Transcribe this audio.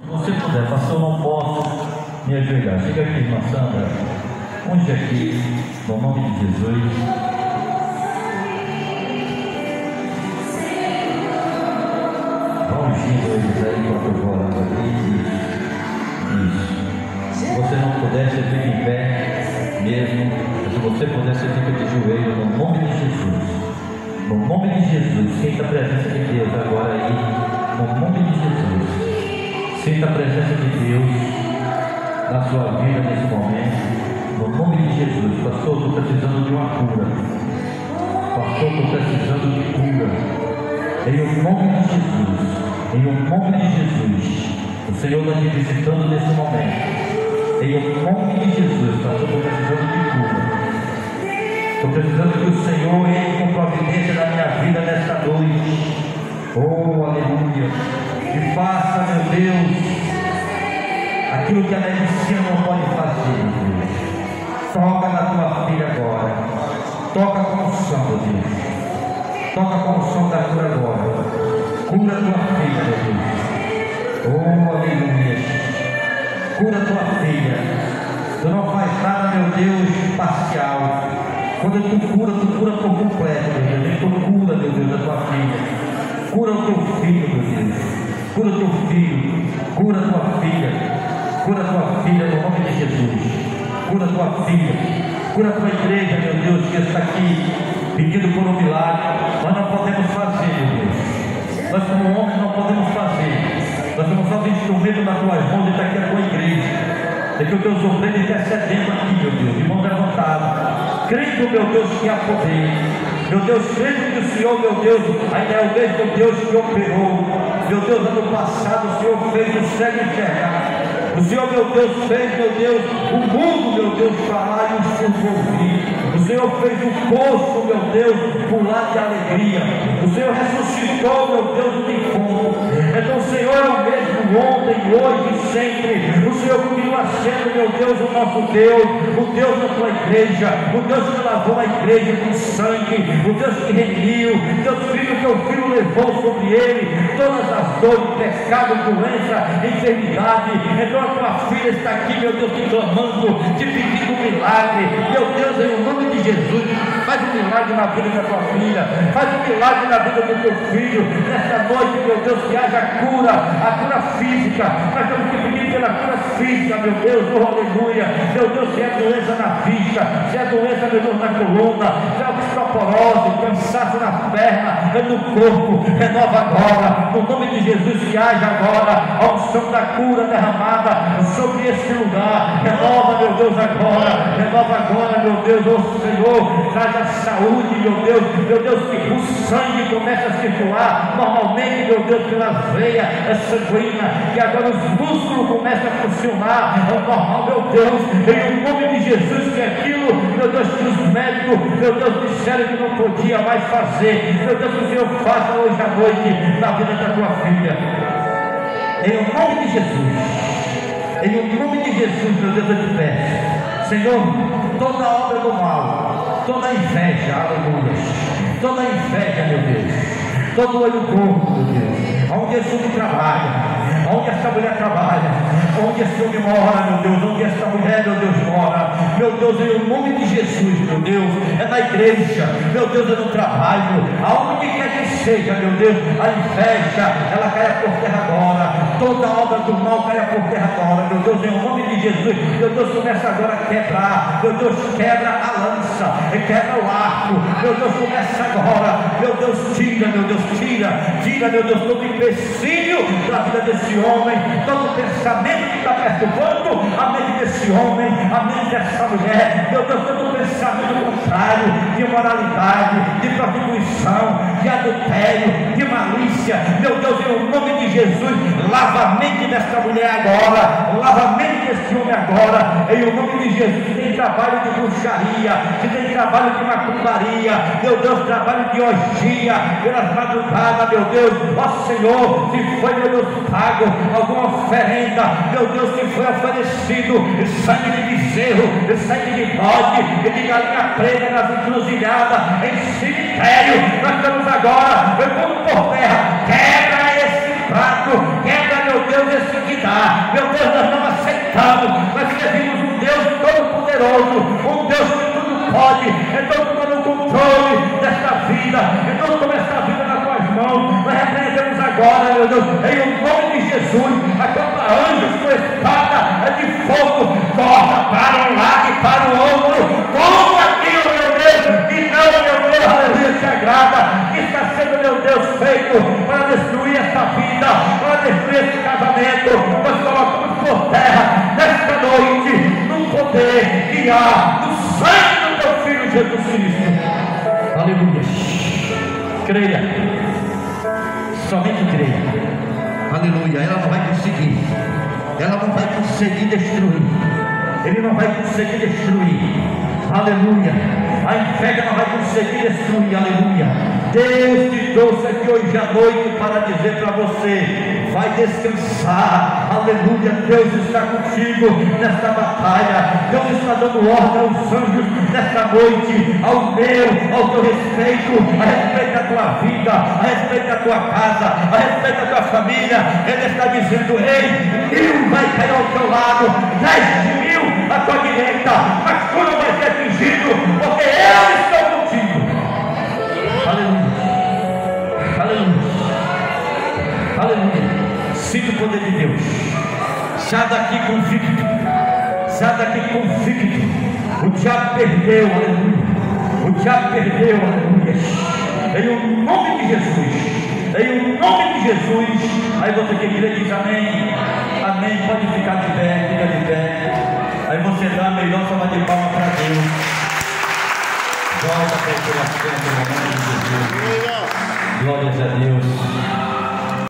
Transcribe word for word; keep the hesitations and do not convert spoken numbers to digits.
Se você puder, pastor, eu não posso me ajoelhar. Chega aqui, irmã Sandra. Onde aqui, no nome de Jesus. Vamos ungindo eles aí enquanto eu vou orando aqui. Isso. Se você não puder, você fica em pé mesmo. Se você puder, você fica de joelho no nome de Jesus. No nome de Jesus. Sinta a presença de Deus agora aí. No nome de Jesus. Sinta a presença de Deus na sua vida nesse momento. No nome de Jesus. Pastor, estou precisando de uma cura. Pastor, estou precisando de cura. Em o nome de Jesus. Em o nome de Jesus. O Senhor está te visitando nesse momento. Em o nome de Jesus. Pastor, estou precisando de cura. Estou precisando que o Senhor entre com providência na minha vida nesta noite. Oh, aleluia. E faça, meu Deus, aquilo que a medicina não pode fazer, meu Deus. Toca na tua filha agora. Toca com o som, meu Deus. Toca com o som da cura agora. Cura tua filha, meu Deus. Oh, aleluia. Cura tua filha. Tu não faz nada, meu Deus, parcial. Quando tu cura, tu cura por completo, meu Deus. Tu cura, meu Deus, a tua filha. Cura o teu filho, meu Deus. Cura o teu filho. Cura a tua filha. Cura a tua filha no nome de Jesus. Cura a tua filha. Cura a tua igreja, meu Deus, que está aqui pedindo por um milagre. Nós não podemos fazer, meu Deus. Nós como homens não podemos fazer. Nós somos só um instrumento nas tuas mãos e está aqui a tua igreja. É que o teu sofrendo intercedendo aqui, meu Deus, de mão levantada, crendo, meu Deus, que há poder, meu Deus, crendo que o Senhor, meu Deus, ainda é o mesmo Deus que operou, meu Deus, ano passado o Senhor fez o cego enxergar, o Senhor, meu Deus, fez, meu Deus, o mundo, meu Deus, falar e o surdo ouvir, o Senhor fez o poço, meu Deus, pular de alegria, o Senhor ressuscitou, meu Deus, o defunto. Então o Senhor é o mesmo ontem, hoje e sempre. O Senhor continua sendo, meu Deus, o nosso Deus, o Deus da tua igreja, o Deus que lavou a igreja com sangue, o Deus que remiu, teu filho, teu filho levou sobre ele todas as dores, pecado, doença, enfermidade. Então a tua filha está aqui, meu Deus, te clamando, te pedindo um milagre. Meu Deus, em nome de Jesus, faz um milagre na vida da tua filha, faz um milagre na vida do teu filho. Nesta noite, meu Deus, que haja cura, a cura física. Nós temos que pedir pela cura física, meu Deus, oh aleluia. Meu Deus, se é doença na vista, se é doença, meu Deus, na coluna, se é osteoporose, cansaço na perna, no corpo, renova agora, no nome de Jesus, que haja agora a unção da cura derramada sobre esse lugar. Renova, meu Deus, agora, renova agora, meu Deus, oh Senhor, traga saúde, meu Deus, meu Deus, que o sangue comece a circular normalmente, meu Deus, pelas veias sanguíneas, que agora os músculos começam a funcionar normal, meu Deus, em nome de Jesus, que aquilo, meu Deus, que os médicos, meu Deus, disseram que não podia mais fazer, meu Deus, que o Senhor faça hoje à noite na vida da tua filha, em nome de Jesus, em nome de Jesus, meu Deus, eu te peço, Senhor, toda obra do mal, toda inveja, aleluia, toda inveja, meu Deus, todo olho gordo, meu Deus, onde esse homem trabalha, onde essa mulher trabalha, onde esse homem mora, meu Deus, onde essa mulher, meu Deus, mora, meu Deus, em nome de Jesus, meu Deus, é na igreja, meu Deus, é no trabalho, aonde quer que seja, meu Deus, a inveja, ela caia por terra agora, toda obra do mal caia por terra agora, meu Deus, em nome de Jesus, meu Deus, começa agora a quebrar, meu Deus, quebra a lança, quebra o arco, meu Deus, começa agora, meu Deus, tira, meu Deus, tira, tira, meu Deus, todo empecilho da vida desse homem, todo pensamento que está perturbando a mente desse homem, a mente dessa mulher, meu Deus, todo pensamento contrário, de moralidade, de prostituição, de adultério, de malícia, meu Deus, em nome de Jesus, lava a mente dessa mulher agora, lava a mente desse homem agora, em nome de Jesus. Que tem trabalho de bruxaria, que tem trabalho de macumbaria, meu Deus, trabalho de orgia pelas madrugadas, meu Deus, ó Senhor, se foi, meu Deus, pago alguma oferenda, meu Deus, que foi oferecido sangue de bezerro, sangue de bode e de galinha preta nas encruzilhadas, em cemitério, nós estamos agora, eu vou por terra, quebra esse prato, quebra, meu Deus, esse aceitar. Meu Deus, nós não aceitamos. Nós servimos um Deus todo-poderoso, um Deus que tudo pode. Então toma no controle desta vida. Então toma esta vida nas tuas mãos. Nós repreendemos agora, meu Deus, em o nome de Jesus, acampa anjos com espada de fogo, corta para um lado e para o outro, tudo aquilo, meu Deus, que não, meu Deus, aleluia, te agrada, que está sendo, meu Deus, feito para destruir esta vida, para destruir esse casamento. Nós colocamos por terra nesta noite, no poder que há no sangue do teu Filho Jesus Cristo. Aleluia. Creia, somente creia. Aleluia. Ela não vai conseguir, ela não vai conseguir destruir, ele não vai conseguir destruir. Aleluia. A inveja não vai conseguir destruir. Aleluia. Deus te trouxe aqui hoje à noite para dizer para você: vai descansar. Aleluia. Deus está contigo nesta batalha. Deus está dando ordem aos anjos nesta noite, ao meu, ao teu respeito, a respeito da tua vida, a respeito da tua casa, a respeito da tua família. Ele está dizendo: ei, mil vai cair ao teu lado, dez mil à tua direita, mas tu não vai ser atingido, porque eu estou contigo. Aleluia. Aleluia. Aleluia. Sinta o poder de Deus. Sai daqui convicto. Sai daqui convicto. O diabo perdeu, aleluia. O diabo perdeu, aleluia. Em o nome de Jesus. Em o nome de Jesus. Aí você que crê diz amém. Amém. Pode ficar de pé, fica de pé. Aí você dá a melhor salva de palmas para Deus. Volta para o teu assento, em nome de Jesus. Glórias a Deus.